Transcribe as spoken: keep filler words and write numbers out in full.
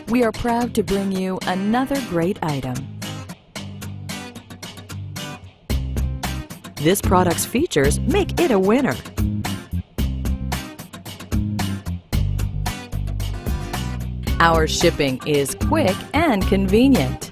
we are proud to bring you another great item. This product's features make it a winner. Our shipping is quick and convenient.